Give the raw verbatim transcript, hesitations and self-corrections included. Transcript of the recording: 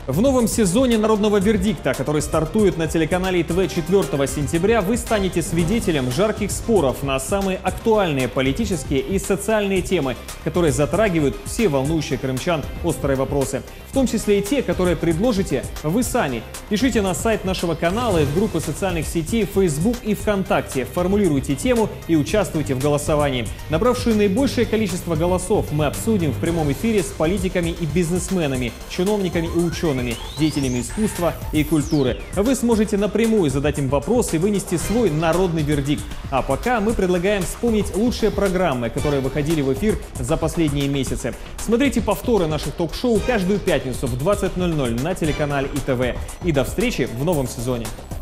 В новом сезоне «Народного вердикта», который стартует на телеканале ИТВ четвёртого сентября, вы станете свидетелем жарких споров на самые актуальные политические и социальные темы, которые затрагивают все волнующие крымчан острые вопросы. В том числе и те, которые предложите вы сами. Пишите на сайт нашего канала и в группы социальных сетей Facebook и ВКонтакте, формулируйте тему и участвуйте в голосовании. Набравшие наибольшее количество голосов мы обсудим в прямом эфире с политиками и бизнесменами, чиновниками и учеными, деятелями искусства и культуры. Вы сможете напрямую задать им вопрос и вынести свой народный вердикт. А пока мы предлагаем вспомнить лучшие программы, которые выходили в эфир за последние месяцы. Смотрите повторы наших ток-шоу каждую пятницу в двадцать ноль ноль на телеканале ИТВ. И до встречи в новом сезоне.